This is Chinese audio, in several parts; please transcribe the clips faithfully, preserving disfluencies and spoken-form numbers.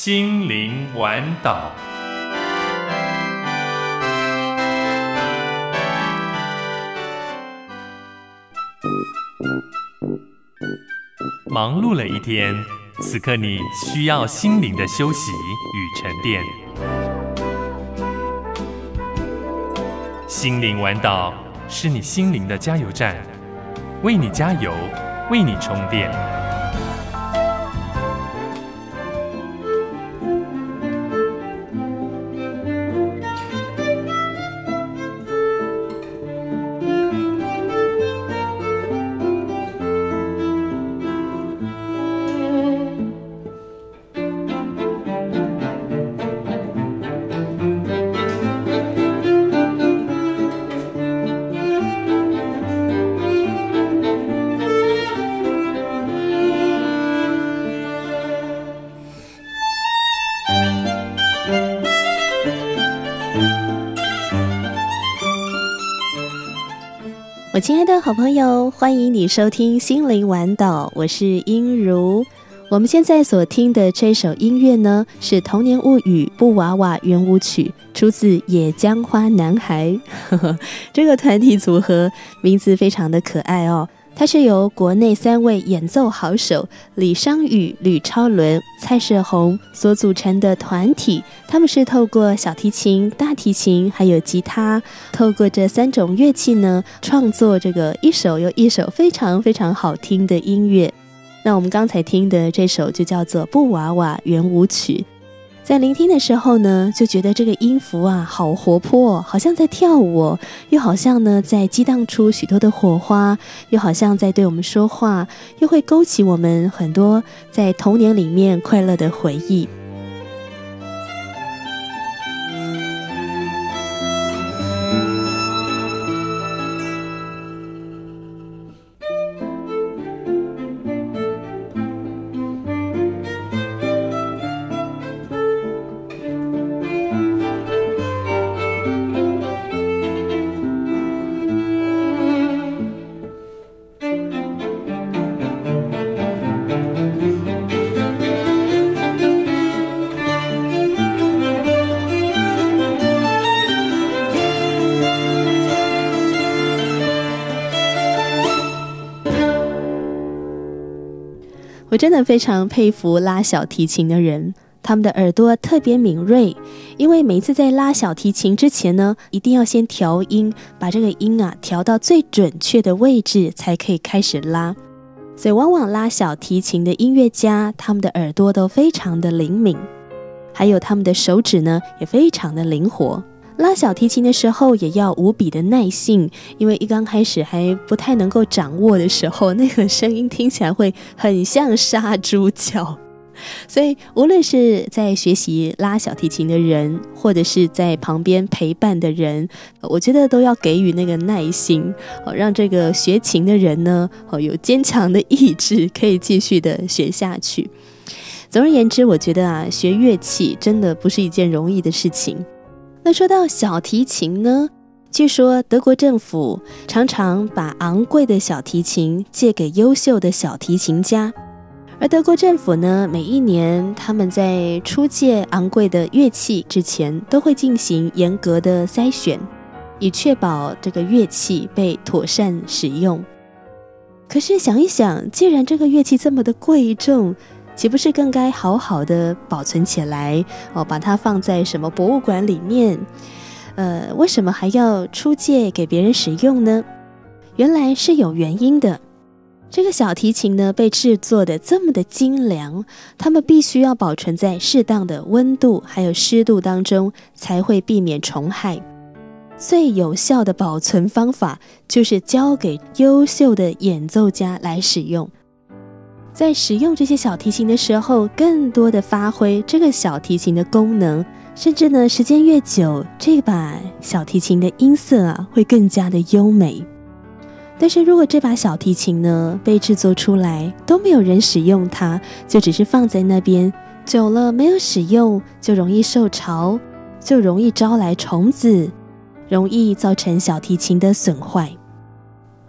心灵玩岛。忙碌了一天，此刻你需要心灵的休息与沉淀。心灵玩岛是你心灵的加油站，为你加油，为你充电。 我亲爱的好朋友，欢迎你收听心灵玩岛，我是英如。我们现在所听的这首音乐呢，是童年物语布娃娃圆舞曲，出自野江花男孩这个团体组合名字非常的可爱哦。它是由国内三位演奏好手李商宇、吕超伦、蔡世宏所组成的团体。他们是透过小提琴、大提琴还有吉他，透过这三种乐器呢，创作这个一首又一首非常非常好听的音乐。那我们刚才听的这首就叫做布娃娃圆舞曲。在聆听的时候呢，就觉得这个音符啊好活泼，好像在跳舞，又好像呢在激荡出许多的火花，又好像在对我们说话，又会勾起我们很多在童年里面快乐的回忆。我真的非常佩服拉小提琴的人，他们的耳朵特别敏锐，因为每一次在拉小提琴之前呢，一定要先调音，把这个音啊调到最准确的位置才可以开始拉。所以往往拉小提琴的音乐家，他们的耳朵都非常的灵敏，还有他们的手指呢也非常的灵活。拉小提琴的时候也要无比的耐性，因为一刚开始还不太能够掌握的时候，那个声音听起来会很像杀猪叫。所以无论是在学习拉小提琴的人，或者是在旁边陪伴的人，我觉得都要给予那个耐心，让这个学琴的人呢有坚强的意志，可以继续的学下去。总而言之，我觉得啊，学乐器真的不是一件容易的事情。那说到小提琴呢，据说德国政府常常把昂贵的小提琴借给优秀的小提琴家，而德国政府呢，每一年他们在出借昂贵的乐器之前，都会进行严格的筛选，以确保这个乐器被妥善使用。可是想一想，既然这个乐器这么的贵重，岂不是更该好好的保存起来，哦，把它放在什么博物馆里面？呃，为什么还要出借给别人使用呢？原来是有原因的。这个小提琴呢，被制作的这么的精良，它们必须要保存在适当的温度还有湿度当中，才会避免虫害。最有效的保存方法就是交给优秀的演奏家来使用。在使用这些小提琴的时候，更多的发挥这个小提琴的功能，甚至呢，时间越久，这把小提琴的音色啊，会更加的优美。但是如果这把小提琴呢，被制作出来都没有人使用它，就只是放在那边，久了没有使用，就容易受潮，就容易招来虫子，容易造成小提琴的损坏。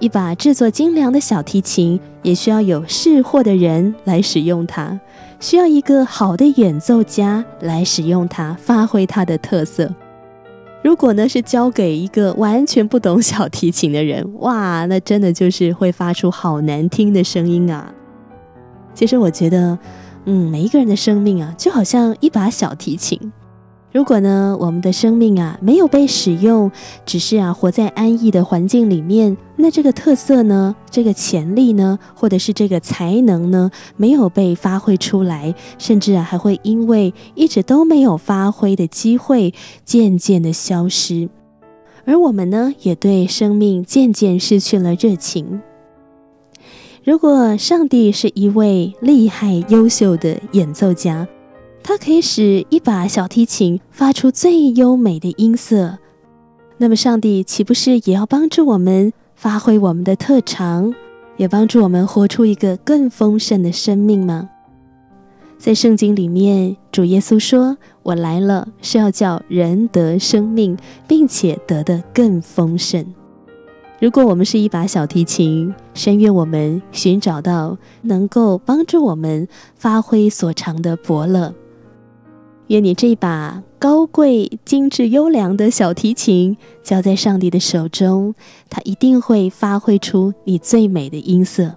一把制作精良的小提琴也需要有识货的人来使用它，需要一个好的演奏家来使用它，发挥它的特色。如果呢是交给一个完全不懂小提琴的人，哇，那真的就是会发出好难听的声音啊。其实我觉得嗯，每一个人的生命啊就好像一把小提琴，如果呢我们的生命啊没有被使用，只是啊活在安逸的环境里面，那这个特色呢，这个潜力呢，或者是这个才能呢没有被发挥出来，甚至啊还会因为一直都没有发挥的机会渐渐的消失，而我们呢也对生命渐渐失去了热情。如果上帝是一位厉害优秀的演奏家，他可以使一把小提琴发出最优美的音色，那么上帝岂不是也要帮助我们发挥我们的特长，也帮助我们活出一个更丰盛的生命吗？在圣经里面，主耶稣说，我来了是要叫人得生命，并且得得更丰盛。如果我们是一把小提琴，深愿我们寻找到能够帮助我们发挥所长的伯乐。愿你这把高贵、精致、优良的小提琴交在上帝的手中，他一定会发挥出你最美的音色。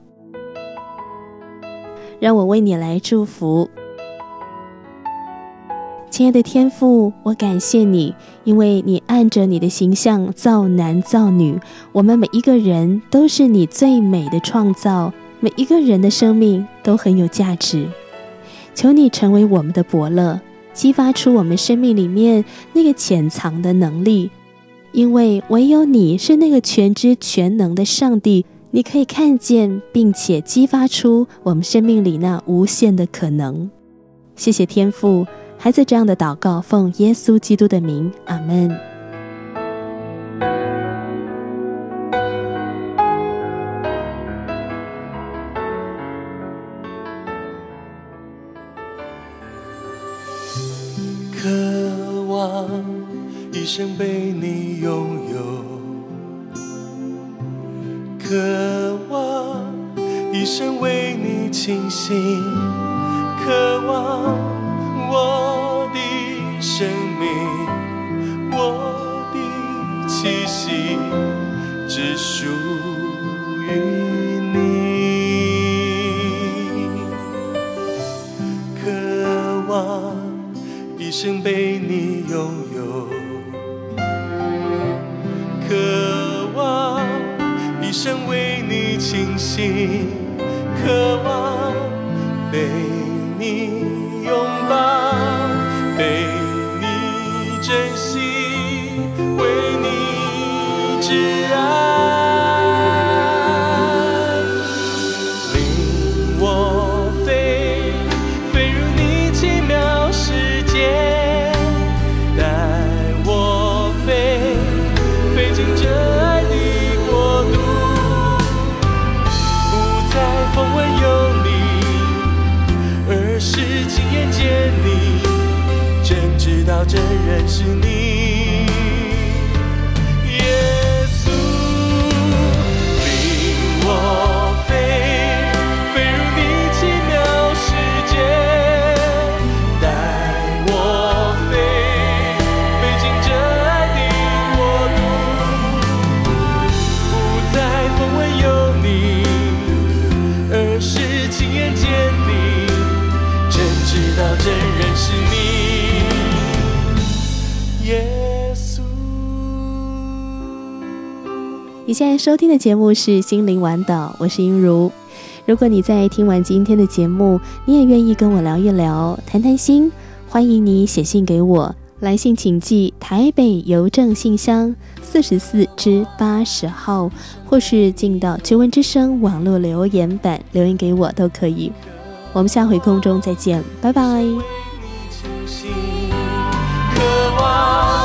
让我为你来祝福。亲爱的天父，我感谢你，因为你按着你的形象造男造女，我们每一个人都是你最美的创造，每一个人的生命都很有价值。求你成为我们的伯乐，激发出我们生命里面那个潜藏的能力，因为唯有你是那个全知全能的上帝，你可以看见并且激发出我们生命里那无限的可能。谢谢天父，孩子这样的祷告奉耶稣基督的名，阿们。 渴望一生被你拥有，渴望一生为你倾心，渴望我的生命，我的气息只属于你，渴望一生被你拥有，渴望一生为你倾心，渴望被你拥抱，被你珍惜，为你挚爱，领我飞，飞入你奇妙世界，带我飞，飞进这爱的国度，不再风闻有你，而是亲眼见你，真知道真认识你。耶稣，领我飞，飞入你奇妙世界，带我飞，飞进这爱的国度，不再风闻有你，而是亲眼见你，真知道真认识你，耶稣。 你现在收听的节目是心灵玩岛，我是英如。如果你在听完今天的节目，你也愿意跟我聊一聊，谈谈心，欢迎你写信给我，来信请寄台北邮政信箱四十四至八十号，或是进到求闻之声网络留言板留言给我都可以。我们下回空中再见，拜拜。 渴望